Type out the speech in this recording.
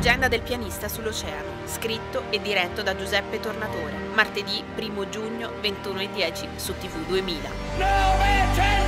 Leggenda del pianista sull'oceano, scritto e diretto da Giuseppe Tornatore, martedì 1 giugno 21:10 su TV 2000. Novecento!